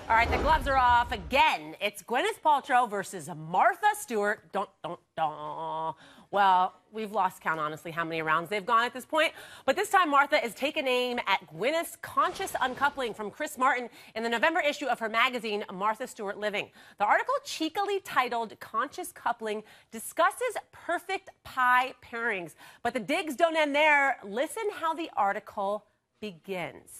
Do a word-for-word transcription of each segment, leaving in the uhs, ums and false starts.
All right, the gloves are off again. It's Gwyneth Paltrow versus Martha Stewart. Don't, don't, don't. Well, we've lost count, honestly, how many rounds they've gone at this point. But this time, Martha is taking aim at Gwyneth's conscious uncoupling from Chris Martin in the November issue of her magazine, Martha Stewart Living. The article, cheekily titled Conscious Coupling, discusses perfect pie pairings. But the digs don't end there. Listen how the article begins.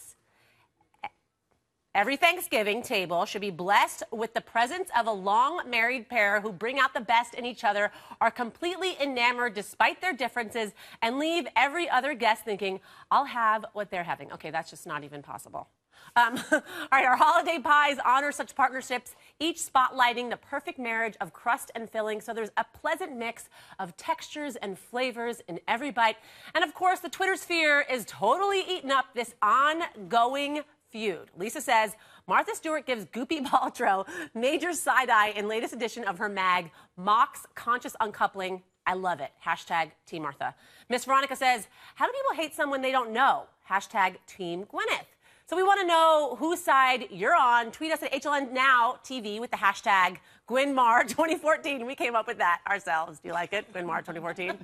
Every Thanksgiving table should be blessed with the presence of a long-married pair who bring out the best in each other, are completely enamored despite their differences, and leave every other guest thinking, I'll have what they're having. Okay, that's just not even possible. Um, all right, our holiday pies honor such partnerships, each spotlighting the perfect marriage of crust and filling, so there's a pleasant mix of textures and flavors in every bite. And, of course, the Twitter sphere is totally eating up this ongoing feud. Lisa says, Martha Stewart gives Goopy Paltrow major side-eye in latest edition of her mag, mocks conscious uncoupling. I love it. Hashtag Team Martha. Miss Veronica says, how do people hate someone they don't know? Hashtag Team Gwyneth. So we want to know whose side you're on. Tweet us at H L N Now T V with the hashtag Gwynmar twenty fourteen. We came up with that ourselves. Do you like it? Gwynmar twenty fourteen?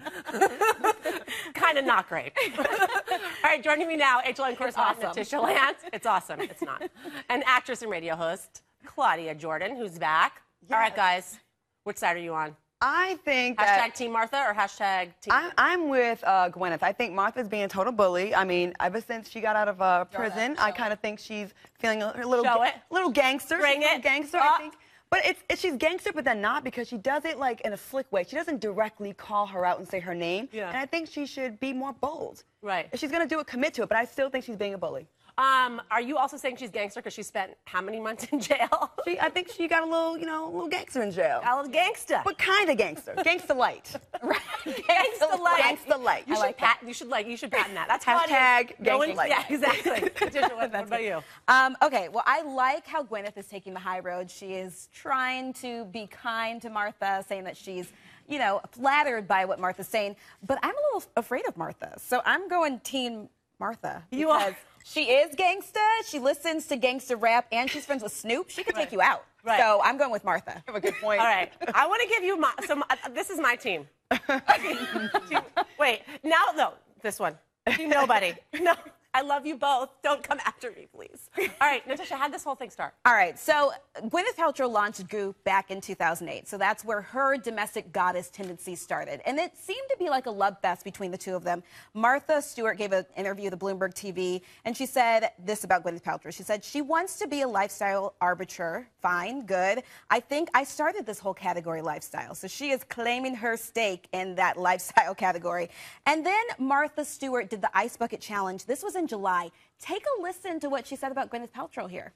Kind of not great. All right, joining me now, H L N correspondent awesome. Tisha Lance. It's awesome. It's not. And actress and radio host, Claudia Jordan, who's back. Yes. All right, guys. Which side are you on? I think hashtag that Team Martha or hashtag Team I'm, I'm with uh, Gwyneth. I think Martha's being a total bully. I mean, ever since she got out of uh, prison, I kind of think she's feeling a, a little, Show it. little gangster. Bring she's it. Gangster, oh. I think. But it's, it's she's gangster, but then not, because she does it like in a slick way. She doesn't directly call her out and say her name. Yeah. And I think she should be more bold. Right. If she's gonna do it, commit to it. But I still think she's being a bully. Um, are you also saying she's gangster because she spent how many months in jail? She, I think she got a little, you know, a little gangster in jail. A little gangster. But kind of gangster. Gangster light. Right. Gangster light. Gangster light. You I should like pat, that. You should like. You should patent that. That's hashtag Going, gangster light. Yeah, exactly. Tisha, what, what about you? Um, okay. Well, I like how Gwyneth is taking the high road. She is trying to be kind to Martha, saying that she's, you know, flattered by what Martha's saying. But I'm a little afraid of Martha, so I'm going Team Martha. You are. She is gangsta, she listens to gangsta rap, and she's friends with Snoop. She could right. take you out. Right. So I'm going with Martha. You have a good point. All right. I want to give you my, so my, this is my team. team. Wait, now, no, this one. Team nobody. No, I love you both. Don't come after me, please. All right, Natasha, how'd this whole thing start? All right, so Gwyneth Paltrow launched Goop back in two thousand eight. So that's where her domestic goddess tendencies started. And it seemed to be like a love fest between the two of them. Martha Stewart gave an interview to Bloomberg T V, and she said this about Gwyneth Paltrow. She said, she wants to be a lifestyle arbiter. Fine, good. I think I started this whole category lifestyle. So she is claiming her stake in that lifestyle category. And then Martha Stewart did the Ice Bucket Challenge. This was in July. Take a listen to what she said about Gwyneth Paltrow here.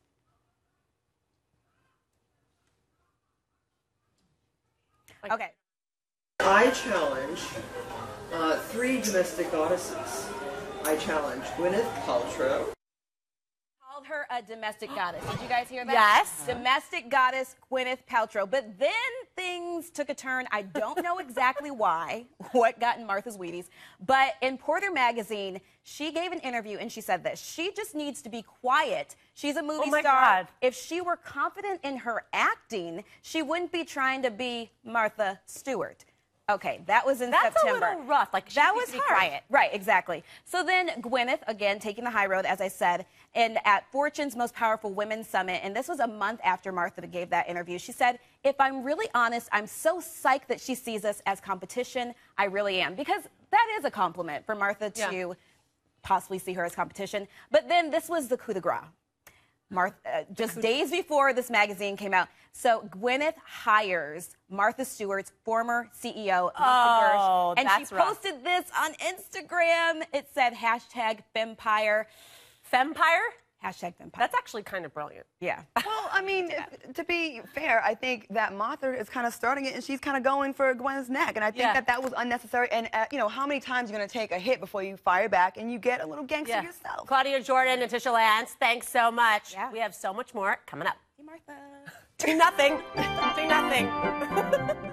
Okay. I challenge uh, three domestic goddesses. I challenge Gwyneth Paltrow. Called her a domestic goddess. Did you guys hear that? Yes. Domestic goddess Gwyneth Paltrow. But then things took a turn. I don't know exactly why, what got in Martha's Wheaties. But in Porter magazine, she gave an interview and she said this. She just needs to be quiet. She's a movie oh my star. God. If she were confident in her acting, she wouldn't be trying to be Martha Stewart. Okay, that was in That's September. That's a little rough. Like, that was to be hard. quiet. Right, exactly. So then Gwyneth, again, taking the high road, as I said, and at Fortune's Most Powerful Women Summit, and this was a month after Martha gave that interview, she said, if I'm really honest, I'm so psyched that she sees us as competition. I really am. Because that is a compliment for Martha to yeah. possibly see her as competition. But then this was the coup de grace. Martha, uh, just days before this magazine came out. So Gwyneth hires Martha Stewart's former C E O, oh, Gersh, and that's she posted rough. this on Instagram. It said hashtag Fempire. Fempire? Hashtag Fempire. That's actually kind of brilliant. Yeah. Well, I mean, yeah. to be fair, I think that Martha is kind of starting it, and she's kind of going for Gwyneth's neck. And I think yeah. that that was unnecessary. And, uh, you know, how many times are you going to take a hit before you fire back and you get a little gangster yeah. yourself? Claudia Jordan and Tisha Lance, thanks so much. Yeah. We have so much more coming up. Hey, Martha. Do nothing. Do nothing.